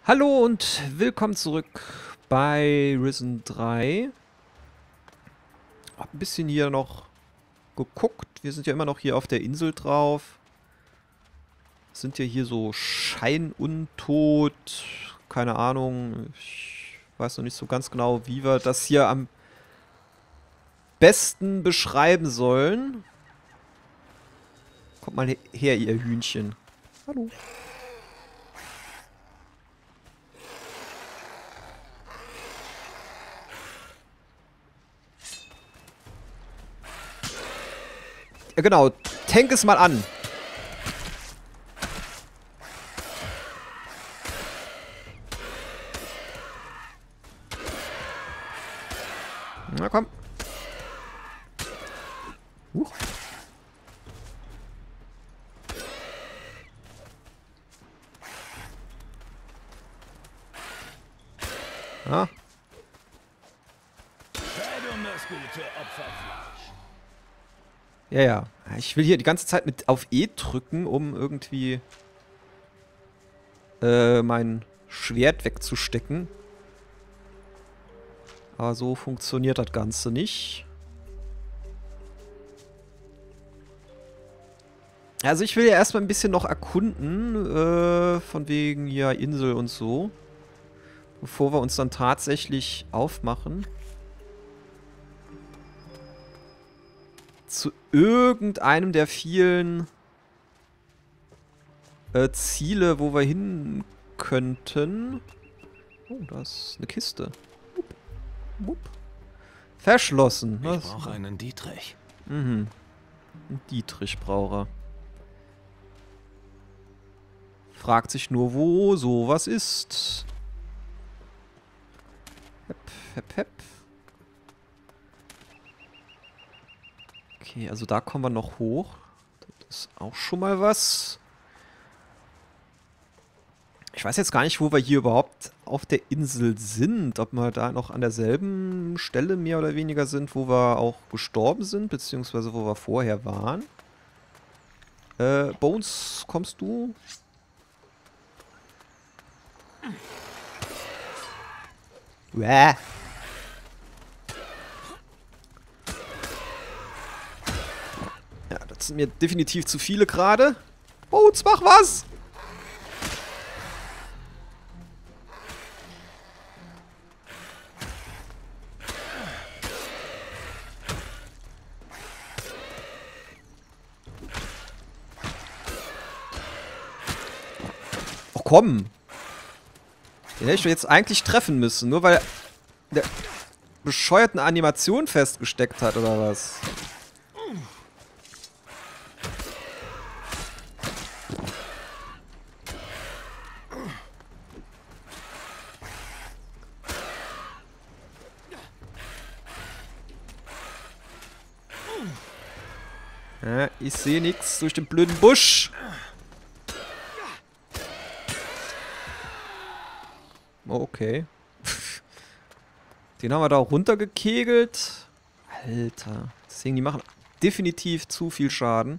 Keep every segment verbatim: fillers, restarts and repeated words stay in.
Hallo und willkommen zurück bei Risen drei. Hab ein bisschen hier noch geguckt. Wir sind ja immer noch hier auf der Insel drauf. Sind ja hier so scheinuntot. Keine Ahnung. Ich weiß noch nicht so ganz genau, wie wir das hier am besten beschreiben sollen. Kommt mal her, ihr Hühnchen. Hallo. Ja, genau. Tank es mal an. Na komm. Huch. Ah. Ja, ja. Ich will hier die ganze Zeit mit auf E drücken, um irgendwie äh, mein Schwert wegzustecken. Aber so funktioniert das Ganze nicht. Also ich will ja erstmal ein bisschen noch erkunden, äh, von wegen ja Insel und so. Bevor wir uns dann tatsächlich aufmachen. Zu irgendeinem der vielen äh, Ziele, wo wir hin könnten. Oh, da ist eine Kiste. Wupp. Wupp. Verschlossen. Ich brauche einen Dietrich. Mhm. Ein Dietrich braucht er. Fragt sich nur, wo sowas ist. Hep, hep, hep. Okay, also da kommen wir noch hoch. Das ist auch schon mal was. Ich weiß jetzt gar nicht, wo wir hier überhaupt auf der Insel sind. Ob wir da noch an derselben Stelle mehr oder weniger sind, wo wir auch gestorben sind, beziehungsweise wo wir vorher waren. Äh, Bones, kommst du? Wäh. Ja, das sind mir definitiv zu viele gerade. Bones, mach was! Oh, komm! Den hätte ich doch jetzt eigentlich treffen müssen, nur weil der bescheuerten Animation festgesteckt hat, oder was? Ja, ich sehe nichts durch den blöden Busch. Oh, okay. Den haben wir da runtergekegelt. Alter. Deswegen, die machen definitiv zu viel Schaden.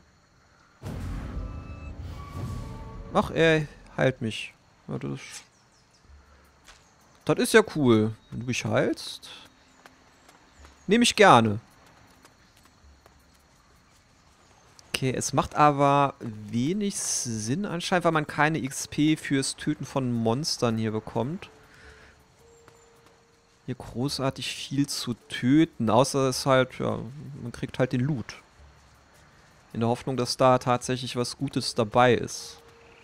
Ach, er heilt mich. Ja, das, das ist ja cool. Wenn du mich heilst, nehme ich gerne. Okay, es macht aber wenig Sinn anscheinend, weil man keine X P fürs Töten von Monstern hier bekommt. Hier großartig viel zu töten, außer es halt, ja, man kriegt halt den Loot. In der Hoffnung, dass da tatsächlich was Gutes dabei ist.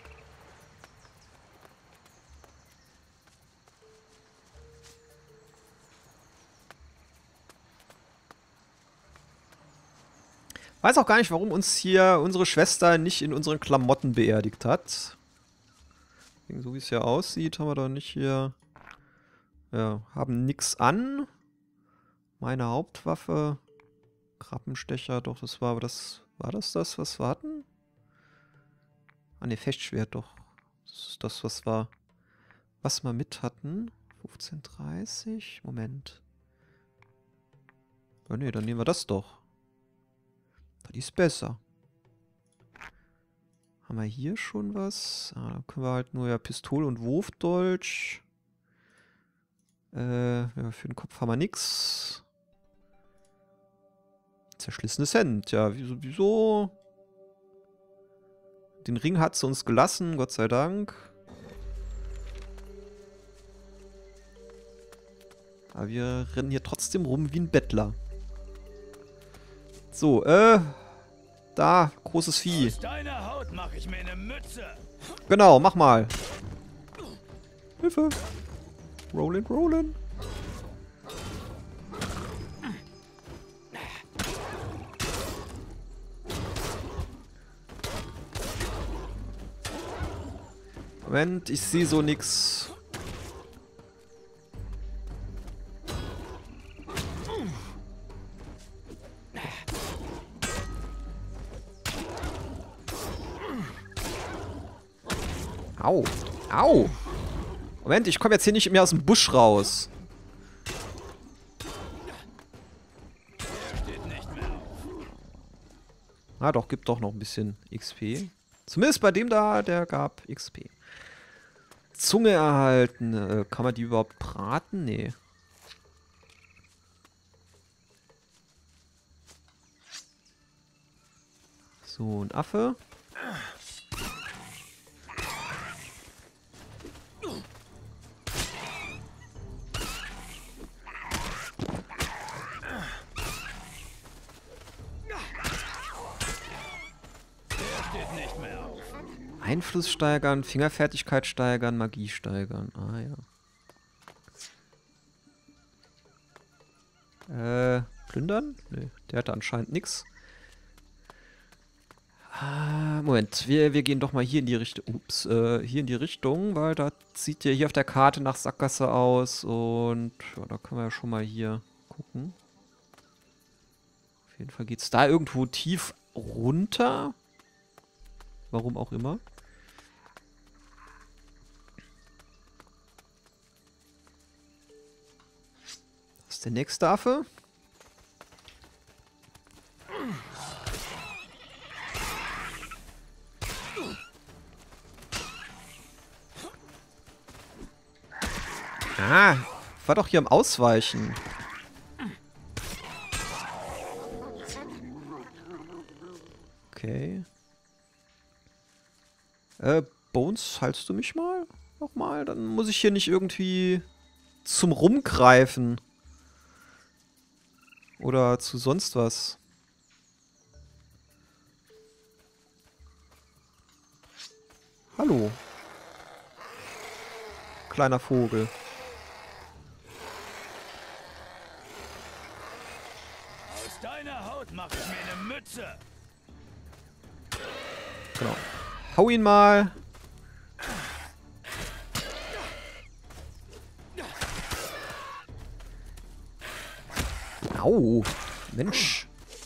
Weiß auch gar nicht, warum uns hier unsere Schwester nicht in unseren Klamotten beerdigt hat. So wie es hier aussieht, haben wir doch nicht hier... Ja, haben nix an. Meine Hauptwaffe. Krabbenstecher, doch, das war aber das... War das das, was wir hatten? Ah, ne, Fechtschwert, doch. Das ist das, was wir... Was wir mit hatten. fünfzehn dreißig? Moment. Oh ne, dann nehmen wir das doch. Das ist besser. Haben wir hier schon was? Ah, da können wir halt nur ja Pistole und Wurfdolch. Äh, ja, für den Kopf haben wir nix. Zerschlissenes Hemd. Ja, wieso, wieso? Den Ring hat sie uns gelassen, Gott sei Dank. Aber wir rennen hier trotzdem rum wie ein Bettler. So, äh... Da, großes Vieh. Aus deiner Haut mache ich mir eine Mütze. Genau, mach mal. Hilfe. Rollin, rollin. Moment, ich sehe so nix. Au. Au. Moment, ich komme jetzt hier nicht mehr aus dem Busch raus. Ah doch, gibt doch noch ein bisschen X P. Zumindest bei dem da, der gab X P. Zunge erhalten. Äh, kann man die überhaupt braten? Nee. So, ein Affe. Einfluss steigern, Fingerfertigkeit steigern, Magie steigern. Ah ja. Äh, plündern? Nee, der hatte anscheinend nichts. Ah, Moment, wir, wir gehen doch mal hier in die Richtung. Ups, äh, hier in die Richtung, weil da sieht ja hier auf der Karte nach Sackgasse aus. Und ja, da können wir ja schon mal hier gucken. Auf jeden Fall geht es da irgendwo tief runter. Warum auch immer. Das ist der nächste Affe. Ah, war doch hier am Ausweichen. Okay. Äh, Bones, heilst du mich mal? Nochmal? Dann muss ich hier nicht irgendwie zum Rumgreifen. Oder zu sonst was. Hallo. Kleiner Vogel. Aus deiner Haut mache ich mir eine Mütze. Genau. Hau ihn mal. Au. Mensch.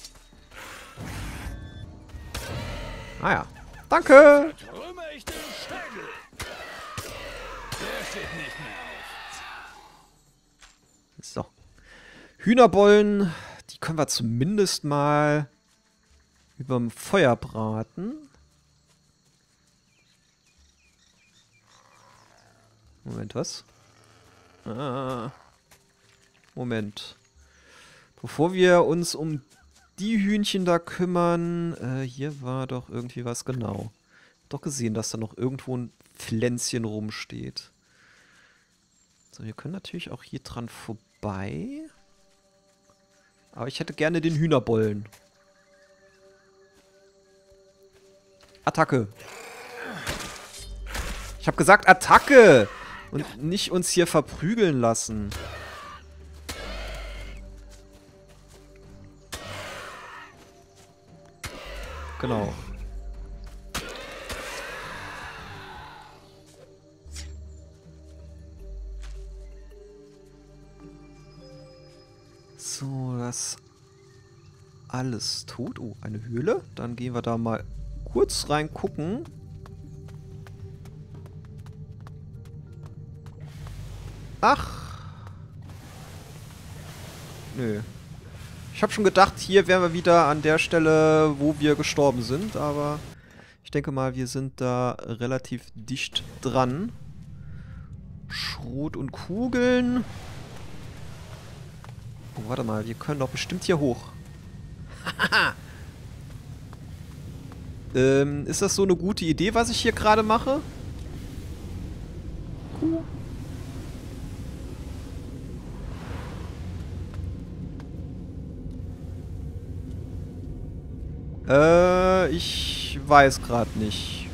Ah ja. Danke. Trümmer ich den Schädel. Der steht nicht mehr auf. So. Hühnerbollen, die können wir zumindest mal überm Feuer braten. Moment, was? Ah. Moment. Bevor wir uns um die Hühnchen da kümmern, äh, hier war doch irgendwie was, genau. Doch gesehen, dass da noch irgendwo ein Pflänzchen rumsteht. So, wir können natürlich auch hier dran vorbei. Aber ich hätte gerne den Hühnerbollen. Attacke. Ich habe gesagt Attacke! Und nicht uns hier verprügeln lassen. Genau. So, das alles tot. Oh, eine Höhle. Dann gehen wir da mal kurz rein gucken. Ach. Nö. Ich habe schon gedacht, hier wären wir wieder an der Stelle, wo wir gestorben sind, aber Ich denke mal, wir sind da relativ dicht dran. Schrot und Kugeln. Oh, warte mal, wir können doch bestimmt hier hoch. ähm, ist das so eine gute Idee, was ich hier gerade mache? Kuh. Äh, ich weiß gerade nicht.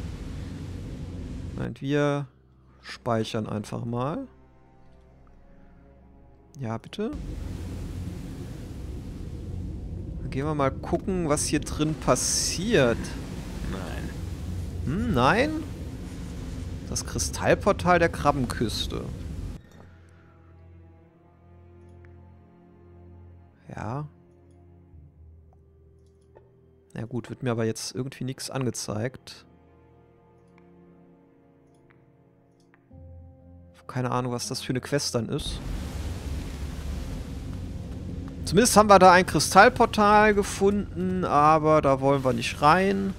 Nein, wir speichern einfach mal. Ja, bitte. Dann gehen wir mal gucken, was hier drin passiert. Nein. Hm, nein? Das Kristallportal der Krabbenküste. Ja. Ja gut, wird mir aber jetzt irgendwie nichts angezeigt. Keine Ahnung, was das für eine Quest dann ist. Zumindest haben wir da ein Kristallportal gefunden, aber da wollen wir nicht rein.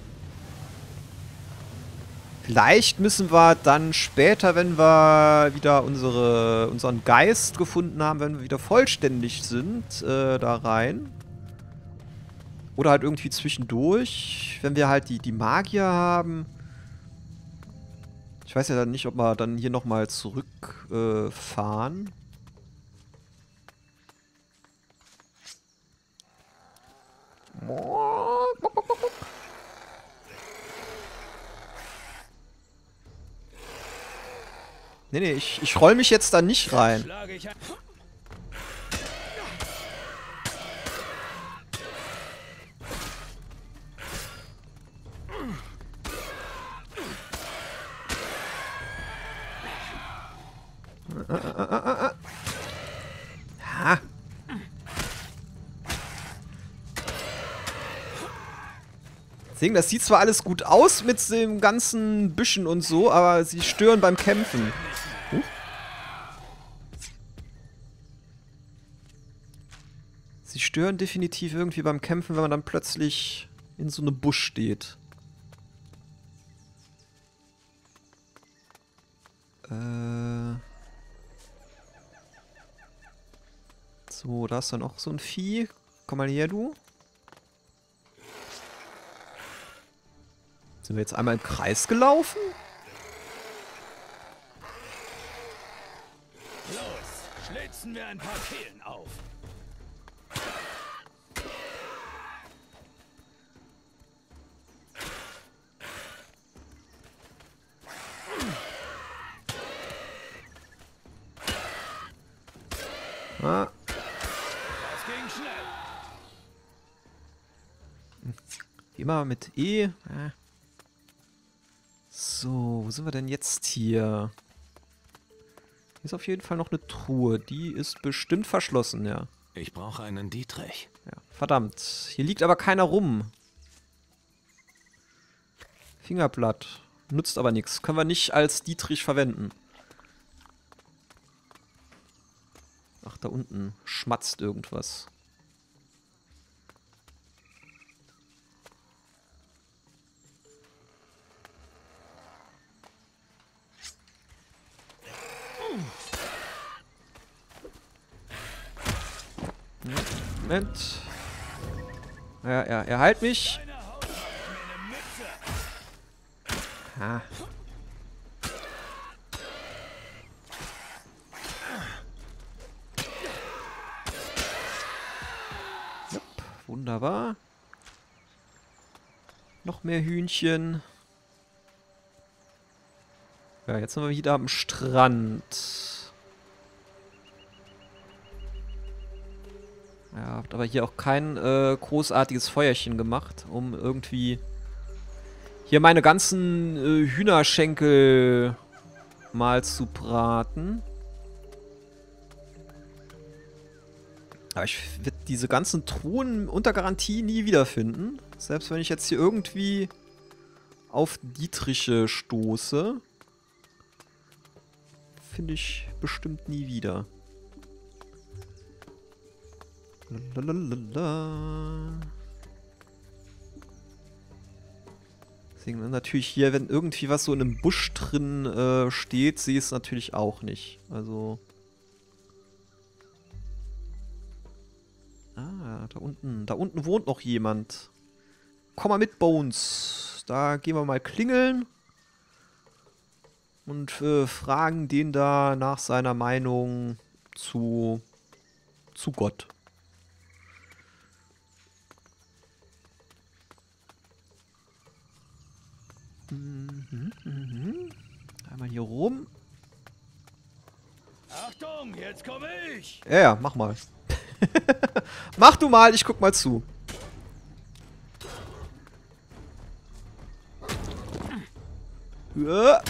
Vielleicht müssen wir dann später, wenn wir wieder unsere, unseren Geist gefunden haben, wenn wir wieder vollständig sind, äh, da rein. Oder halt irgendwie zwischendurch, wenn wir halt die, die Magier haben. Ich weiß ja dann nicht, ob wir dann hier nochmal zurückfahren. Äh, fahren. Nee, nee, ich, ich roll mich jetzt da nicht rein. Ah, ah, ah, ah, ah. Ha. Deswegen, das sieht zwar alles gut aus mit dem ganzen Büschen und so, aber sie stören beim Kämpfen. Huh? Sie stören definitiv irgendwie beim Kämpfen, wenn man dann plötzlich in so einem Busch steht. Äh... So, da ist dann auch so ein Vieh. Komm mal her, du. Sind wir jetzt einmal im Kreis gelaufen? Los, schlitzen wir ein paar Kehlen auf. Ah. Das ging schnell. Immer mit E. So, wo sind wir denn jetzt hier? Hier ist auf jeden Fall noch eine Truhe. Die ist bestimmt verschlossen, ja. Ich brauche einen Dietrich. Ja, verdammt. Hier liegt aber keiner rum. Fingerblatt. Nutzt aber nichts. Können wir nicht als Dietrich verwenden. Ach, da unten schmatzt irgendwas. Moment. Ja, ja, er heilt mich. Ah. Jupp, wunderbar. Noch mehr Hühnchen. Ja, jetzt sind wir wieder am Strand. Ja, habt aber hier auch kein äh, großartiges Feuerchen gemacht, um irgendwie hier meine ganzen äh, Hühnerschenkel mal zu braten. Aber ich werde diese ganzen Truhen unter Garantie nie wiederfinden. Selbst wenn ich jetzt hier irgendwie auf Dietriche stoße, finde ich bestimmt nie wieder. Lalalala. Deswegen natürlich hier, wenn irgendwie was so in einem Busch drin äh, steht, sehe ich es natürlich auch nicht. Also... Ah, da unten. Da unten wohnt noch jemand. Komm mal mit, Bones. Da gehen wir mal klingeln. Und äh, fragen den da nach seiner Meinung zu, zu Gott. Mhm, mhm. Einmal hier rum. Achtung, jetzt komme ich! Ja, ja, mach mal. Mach du mal, ich guck mal zu. Ja.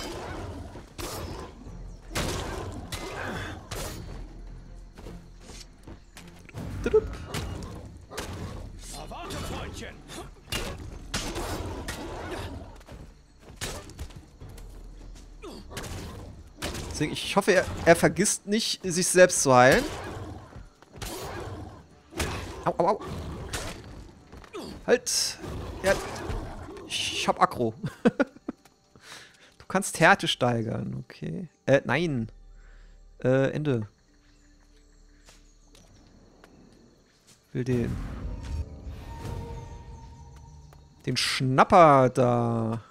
Na, warte, Freundchen! Deswegen, ich hoffe, er, er vergisst nicht, sich selbst zu heilen. Au, au, au. Halt. Ja. Ich hab Aggro. Du kannst Härte steigern, okay. Äh, nein. Äh, Ende. Will den. Den Schnapper da.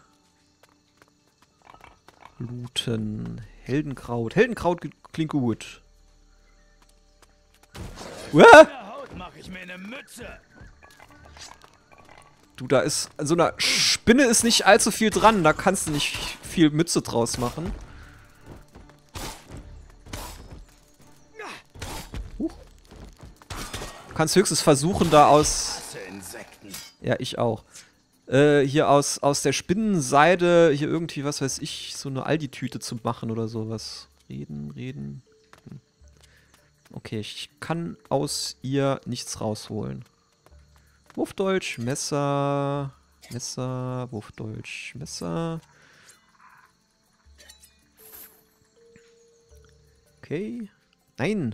Looten. Heldenkraut. Heldenkraut klingt gut. Uah! Haut mach ich mir eine Mütze! Du, da ist... An so einer Spinne ist nicht allzu viel dran. Da kannst du nicht viel Mütze draus machen. Huch. Du kannst höchstens versuchen, da aus... Ja, ich auch. Äh, hier aus, aus der Spinnenseide hier irgendwie, was weiß ich, so eine Aldi-Tüte zu machen oder sowas. Reden, reden. Hm. Okay, ich kann aus ihr nichts rausholen. Wurfdolch, Messer, Messer, Wurfdolch, Messer. Okay. Nein.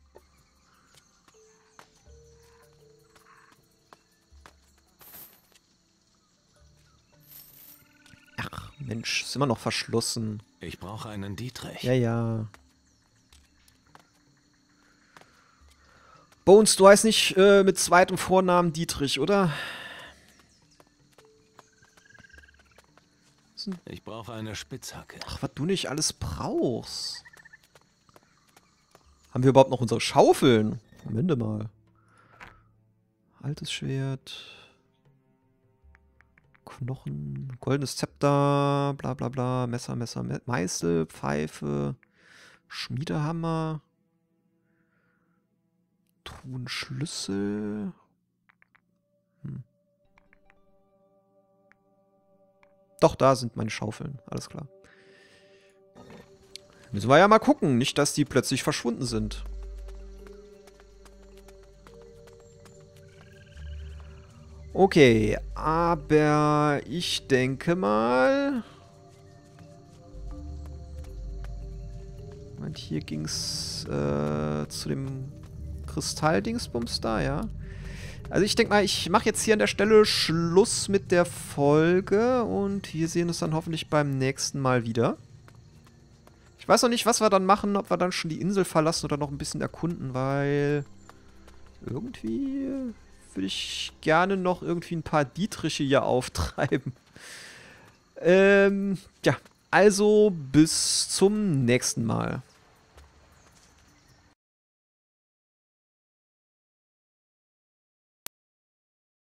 Ach, Mensch, ist immer noch verschlossen. Ich brauche einen Dietrich. Ja, ja. Bones, du heißt nicht äh, mit zweitem Vornamen Dietrich, oder? Ich brauche eine Spitzhacke. Ach, was du nicht alles brauchst. Haben wir überhaupt noch unsere Schaufeln? Moment mal. Altes Schwert. Knochen. Goldenes Zepter. Bla bla bla. Messer, Messer, Me Meißel. Pfeife. Schmiedehammer. Truhenschlüssel. Hm. Doch, da sind meine Schaufeln. Alles klar. Müssen wir ja mal gucken. Nicht, dass die plötzlich verschwunden sind. Okay, aber ich denke mal... Und hier ging es äh, zu dem Kristall-Dingsbums da, ja. Also ich denke mal, ich mache jetzt hier an der Stelle Schluss mit der Folge und wir sehen uns dann hoffentlich beim nächsten Mal wieder. Ich weiß noch nicht, was wir dann machen, ob wir dann schon die Insel verlassen oder noch ein bisschen erkunden, weil irgendwie würde ich gerne noch irgendwie ein paar Dietriche hier auftreiben. Ähm, ja, also bis zum nächsten Mal.